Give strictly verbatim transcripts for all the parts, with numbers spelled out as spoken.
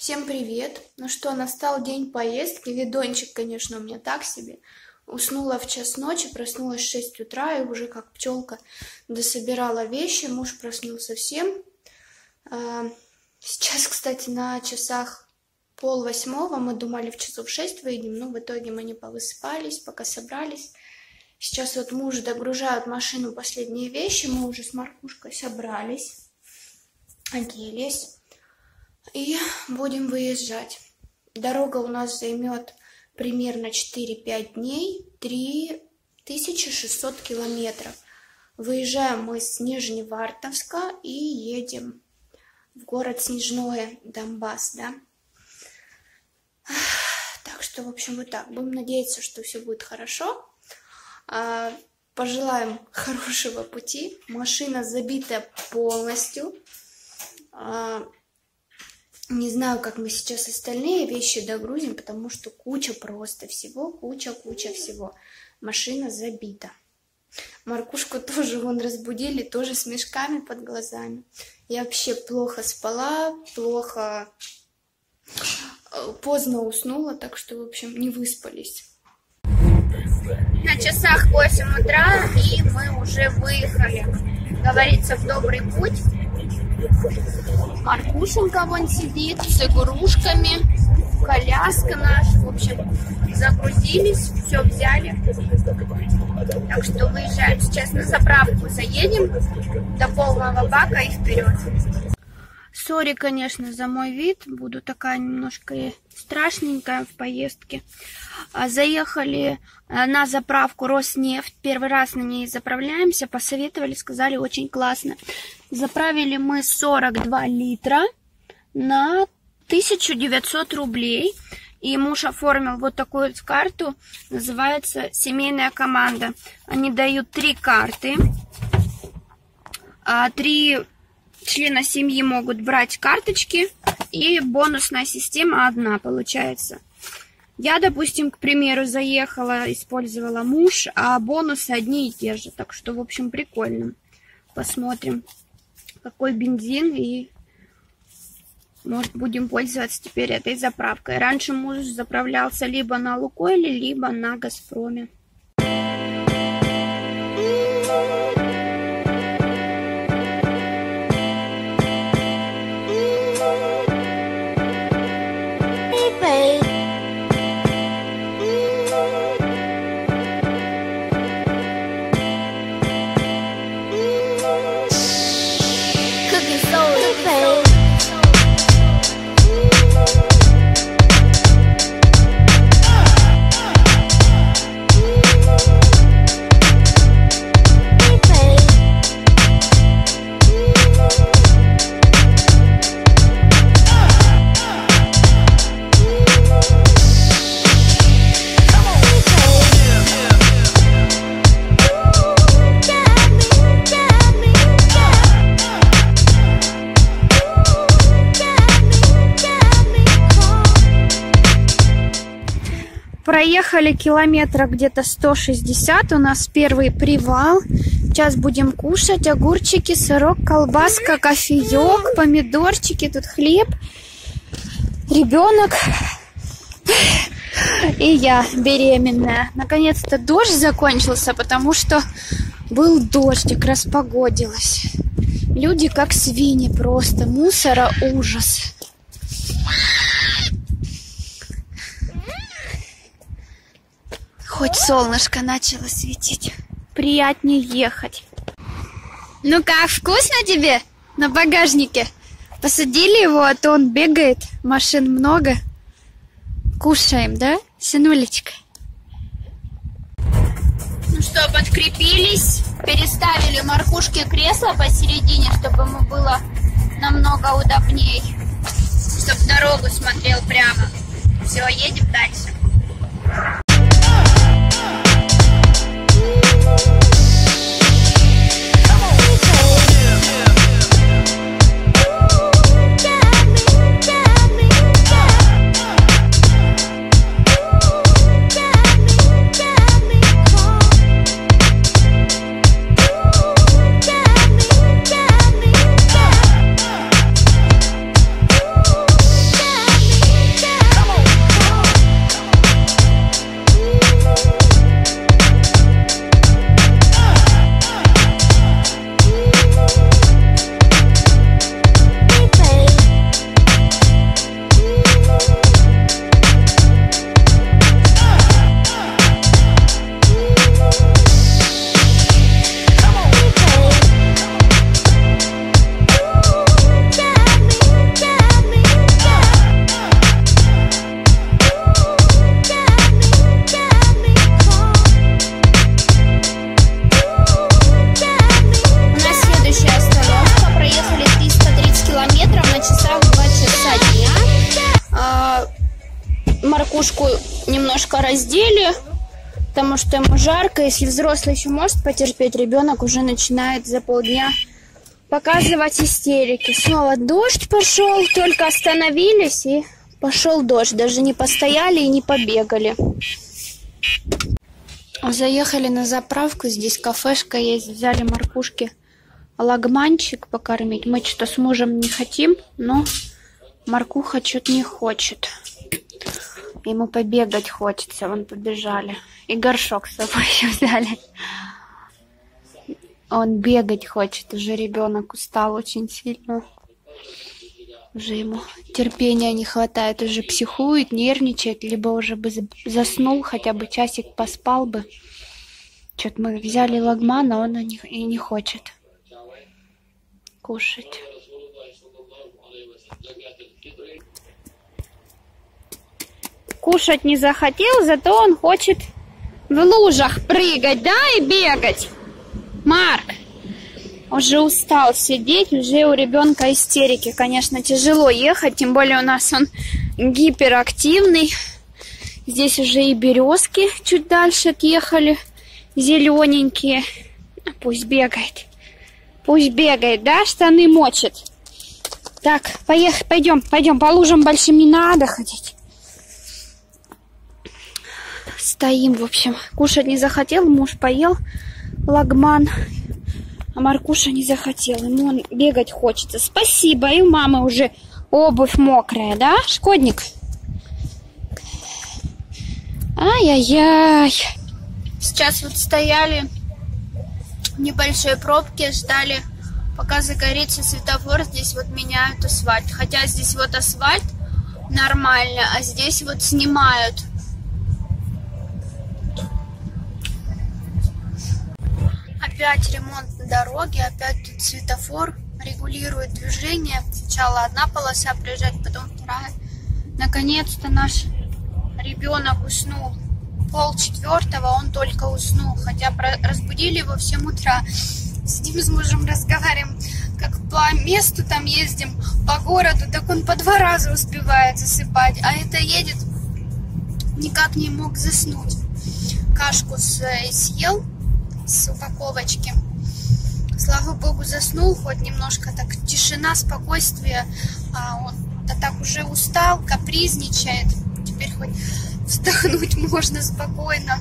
Всем привет! Ну что, настал день поездки. Видончик, конечно, у меня так себе. Уснула в час ночи, проснулась в шесть утра и уже как пчелка дособирала вещи. Муж проснулся всем. Сейчас, кстати, на часах пол восьмого. Мы думали, в часов шесть выйдем, но в итоге мы не повысыпались, пока собрались. Сейчас вот муж догружает в машину последние вещи. Мы уже с Маркушкой собрались, оделись. И будем выезжать. Дорога у нас займет примерно четыре-пять дней, три тысячи шестьсот километров. Выезжаем мы с Нижневартовска и едем в город Снежное, Донбасс, да. Так что, в общем, вот так. Будем надеяться, что все будет хорошо. Пожелаем хорошего пути. Машина забита полностью. Не знаю, как мы сейчас остальные вещи догрузим, потому что куча просто всего, куча-куча всего. Машина забита. Маркушку тоже вон разбудили, тоже с мешками под глазами. Я вообще плохо спала, плохо, поздно уснула, так что, в общем, не выспались. На часах восемь утра, и мы уже выехали. Говорится, в добрый путь. Маркушенька вон сидит с игрушками, коляска наша, в общем, загрузились, все взяли. Так что выезжаем сейчас на заправку, заедем до полного бака и вперед. Сори, конечно, за мой вид, буду такая немножко страшненькая в поездке. Заехали на заправку Роснефть, первый раз на ней заправляемся, посоветовали, сказали, очень классно. Заправили мы сорок два литра на тысячу девятьсот рублей. И муж оформил вот такую вот карту, называется «Семейная команда». Они дают три карты, три члена семьи могут брать карточки, и бонусная система одна получается. Я, допустим, к примеру, заехала, использовала муж, а бонусы одни и те же. Так что, в общем, прикольно. Посмотрим, какой бензин, и, может, будем пользоваться теперь этой заправкой. Раньше муж заправлялся либо на Лукойле, либо на Газпроме. Проехали километра где-то сто шестьдесят, у нас первый привал. Сейчас будем кушать огурчики, сырок, колбаска, кофеек, помидорчики, тут хлеб, ребенок и я беременная. Наконец-то дождь закончился, потому что был дождик, распогодилось. Люди как свиньи просто, мусора ужас. Хоть солнышко начало светить. Приятнее ехать. Ну как, вкусно тебе на багажнике? Посадили его, а то он бегает. Машин много. Кушаем, да, сынулечка? Ну что, подкрепились. Переставили Маркушке кресло посередине, чтобы ему было намного удобней. Чтобы дорогу смотрел прямо. Все, едем дальше. Маркушку немножко раздели, потому что ему жарко. Если взрослый еще может потерпеть, ребенок уже начинает за полдня показывать истерики. Снова дождь пошел, только остановились, и пошел дождь. Даже не постояли и не побегали. Заехали на заправку, здесь кафешка есть, взяли Маркушке лагманчик покормить. Мы что-то с мужем не хотим, но Маркуха что-то не хочет. Ему побегать хочется, вон побежали. И горшок с собой еще взяли. Он бегать хочет, уже ребенок устал очень сильно. Уже ему терпения не хватает, уже психует, нервничает, либо уже бы заснул, хотя бы часик поспал бы. Что-то мы взяли лагман, а он и не хочет кушать. Кушать не захотел, зато он хочет в лужах прыгать, да, и бегать. Марк уже устал сидеть, уже у ребенка истерики. Конечно, тяжело ехать, тем более у нас он гиперактивный. Здесь уже и березки чуть дальше отъехали, зелененькие. Пусть бегает, пусть бегает, да, штаны мочит. Так, поехали, пойдем, пойдем, по лужам большим не надо ходить. Стоим, в общем. Кушать не захотел, муж поел лагман, а Маркуша не захотел. Ему он бегать хочется. Спасибо, и у мамы уже обувь мокрая, да, шкодник? Ай-яй-яй. Сейчас вот стояли в небольшой пробке, ждали, пока загорится светофор. Здесь вот меняют асфальт. Хотя здесь вот асфальт нормально, а здесь вот снимают. Опять ремонт на дороге, опять тут светофор регулирует движение. Сначала одна полоса проезжать, потом вторая. Наконец-то наш ребенок уснул. Пол четвертого он только уснул, хотя разбудили его в семь утра. Сидим с мужем, разговариваем, как по месту там ездим, по городу, так он по два раза успевает засыпать, а это едет, никак не мог заснуть. Кашку съел с упаковочки. Слава богу, заснул, хоть немножко так тишина, спокойствие. А он да так уже устал, капризничает. Теперь хоть вздохнуть можно спокойно.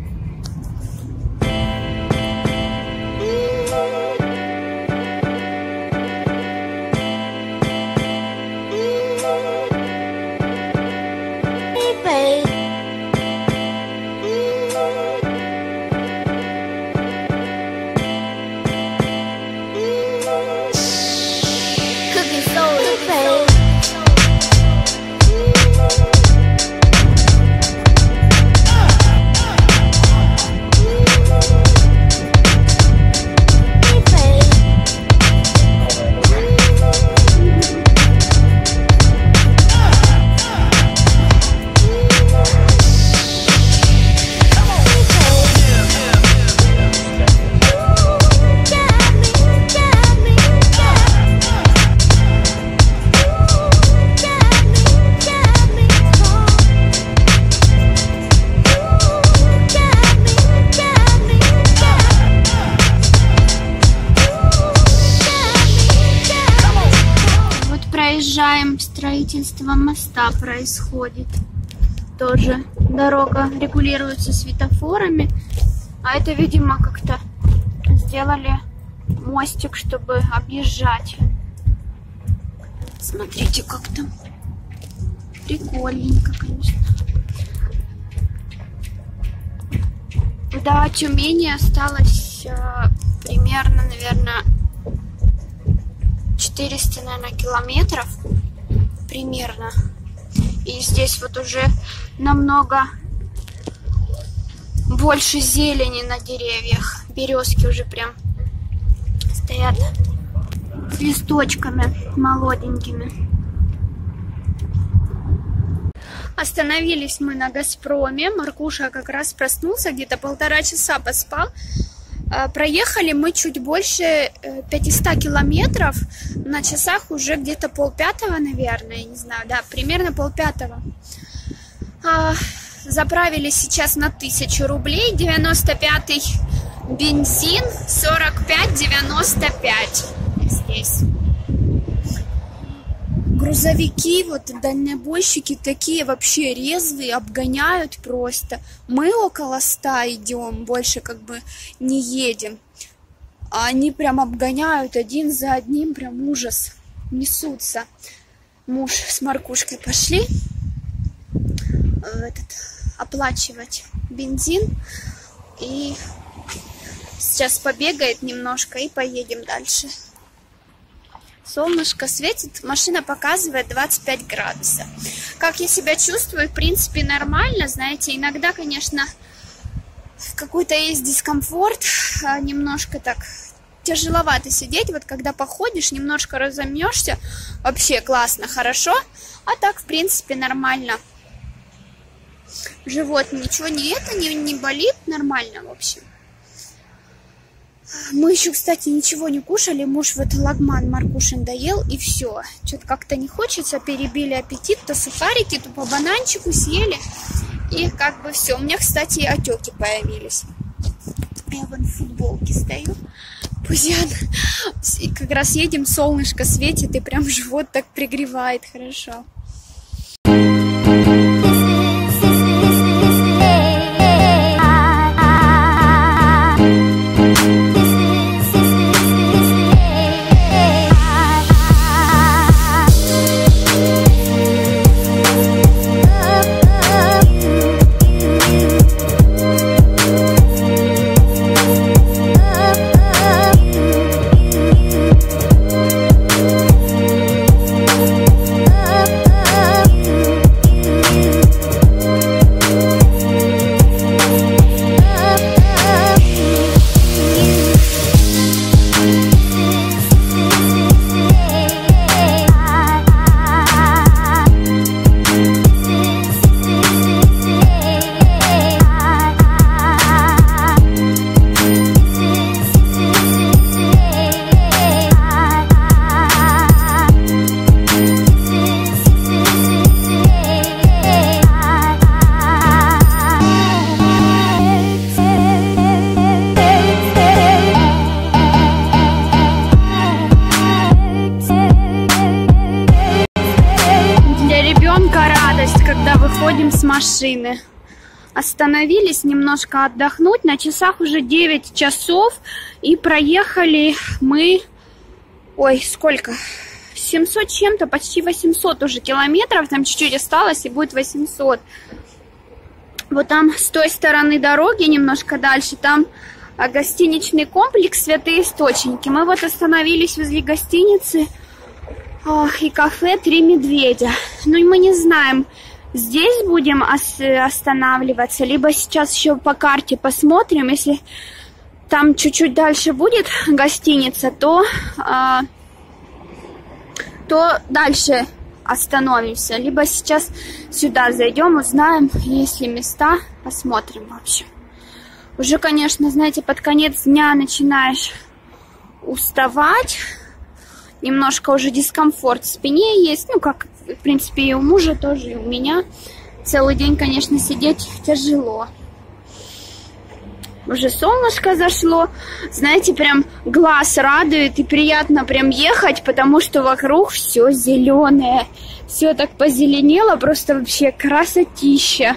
Строительство моста происходит. Тоже дорога регулируется светофорами. А это, видимо, как-то сделали мостик, чтобы объезжать. Смотрите, как там. Прикольненько, конечно. До Тюмени осталось э, примерно, наверное, четыреста, наверное, километров. Примерно. И здесь вот уже намного больше зелени на деревьях. Березки уже прям стоят с листочками молоденькими. Остановились мы на Газпроме. Маркуша как раз проснулся, где-то полтора часа поспал. Проехали мы чуть больше пятисот километров, на часах уже где-то полпятого, наверное, не знаю, да, примерно полпятого. А, заправились сейчас на тысячу рублей. девяносто пятый бензин, сорок пять девяносто пять здесь. Грузовики, вот дальнобойщики такие вообще резвые, обгоняют просто. Мы около ста идем, больше как бы не едем. А они прям обгоняют один за одним, прям ужас. Несутся. Муж с Маркушкой пошли этот, оплачивать бензин. И сейчас побегает немножко и поедем дальше. Солнышко светит, машина показывает двадцать пять градусов. Как я себя чувствую, в принципе, нормально. Знаете, иногда, конечно, какой-то есть дискомфорт, немножко так тяжеловато сидеть. Вот когда походишь, немножко разомнешься, вообще классно, хорошо. А так, в принципе, нормально. Живот ничего не это, не, не болит, нормально, в общем. Мы еще, кстати, ничего не кушали. Муж вот лагман Маркушин доел, и все. Что-то как-то не хочется. Перебили аппетит. То сухарики, то по бананчику съели. И как бы все. У меня, кстати, отеки появились. Я вон в футболке стою. Пузян. И как раз едем, солнышко светит, и прям живот так пригревает. Хорошо. С машины. Остановились немножко отдохнуть. На часах уже девять часов. И проехали мы... Ой, сколько? семьсот чем-то, почти восемьсот уже километров. Там чуть-чуть осталось и будет восемьсот. Вот там с той стороны дороги, немножко дальше, там гостиничный комплекс «Святые источники». Мы вот остановились возле гостиницы ох, и кафе «Три медведя». Ну и мы не знаем... Здесь будем останавливаться, либо сейчас еще по карте посмотрим. Если там чуть-чуть дальше будет гостиница, то, а, то дальше остановимся. Либо сейчас сюда зайдем, узнаем, есть ли места, посмотрим вообще. Уже, конечно, знаете, под конец дня начинаешь уставать. Немножко уже дискомфорт в спине есть, ну как... В принципе, и у мужа тоже, и у меня. Целый день, конечно, сидеть тяжело. Уже солнышко зашло. Знаете, прям глаз радует и приятно прям ехать, потому что вокруг все зеленое. Все так позеленело, просто вообще красотища.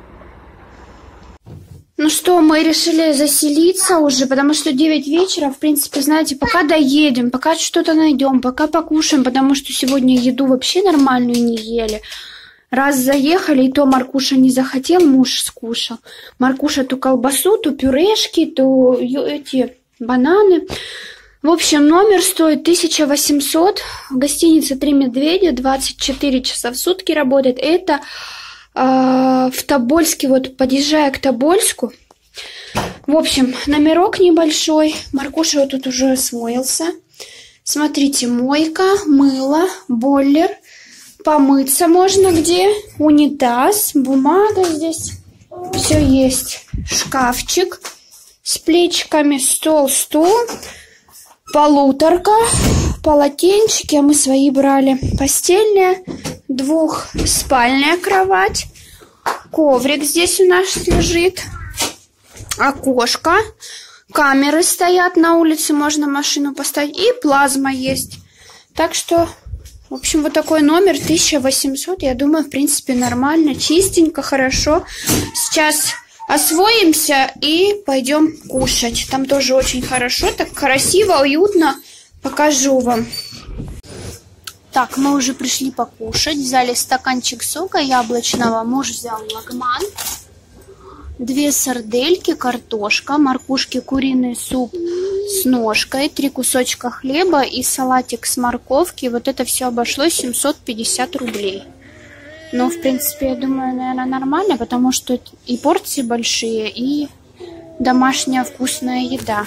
Ну что, мы решили заселиться уже, потому что девять вечера, в принципе, знаете, пока доедем, пока что-то найдем, пока покушаем, потому что сегодня еду вообще нормальную не ели. Раз заехали, и то Маркуша не захотел, муж скушал. Маркуша то колбасу, то пюрешки, то эти бананы. В общем, номер стоит тысяча восемьсот, гостиница «Три медведя», двадцать четыре часа в сутки работает. Это... в Тобольске, вот подъезжая к Тобольску. В общем, номерок небольшой. Маркуша вот тут уже освоился. Смотрите, мойка, мыло, бойлер. Помыться можно где. Унитаз, бумага здесь. Все есть. Шкафчик с плечиками, стол, стул. Полуторка, полотенчики, а мы свои брали. Постельная, двухспальная кровать. Коврик здесь у нас лежит. Окошко. Камеры стоят на улице, можно машину поставить. И плазма есть. Так что, в общем, вот такой номер тысяча восемьсот. Я думаю, в принципе, нормально, чистенько, хорошо. Сейчас освоимся и пойдем кушать. Там тоже очень хорошо, так красиво, уютно. Покажу вам. Так, мы уже пришли покушать. Взяли стаканчик сока яблочного. Муж взял лагман. Две сардельки, картошка, моркушки, куриный суп с ножкой, три кусочка хлеба и салатик с морковки. Вот это все обошлось семьсот пятьдесят рублей. Ну, в принципе, я думаю, наверное, нормально, потому что и порции большие, и домашняя вкусная еда.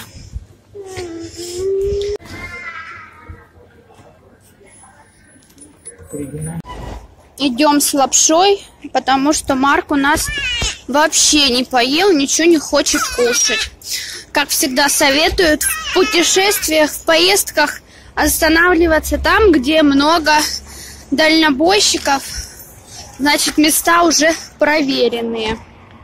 Идем с лапшой, потому что Марк у нас вообще не поел, ничего не хочет кушать. Как всегда советуют в путешествиях, в поездках останавливаться там, где много дальнобойщиков, значит, места уже проверенные.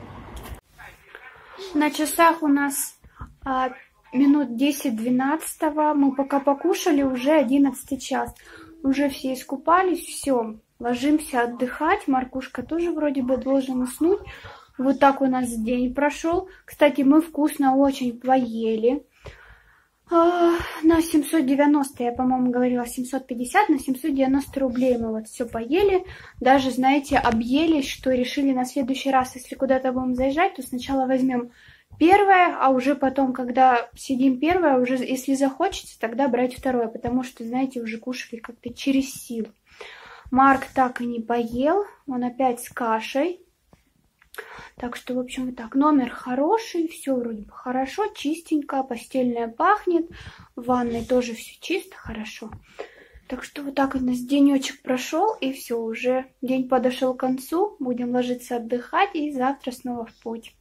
На часах у нас а, минут десять-двенадцатого. Мы пока покушали, уже одиннадцатый час. Уже все искупались, все. Ложимся отдыхать. Маркушка тоже вроде бы должен уснуть. Вот так у нас день прошел. Кстати, мы вкусно очень поели. А, на семьсот девяносто, я, по-моему, говорила семьсот пятьдесят, на семьсот девяносто рублей мы вот все поели. Даже, знаете, объелись, что решили на следующий раз, если куда-то будем заезжать, то сначала возьмем первое, а уже потом, когда сидим первое, уже если захочется, тогда брать второе. Потому что, знаете, уже кушали как-то через силу. Марк так и не поел, он опять с кашей. Так что, в общем, вот так. Номер хороший, все вроде бы хорошо, чистенько, постельная пахнет. В ванной тоже все чисто, хорошо. Так что вот так у нас денечек прошел, и все, уже день подошел к концу. Будем ложиться отдыхать, и завтра снова в путь.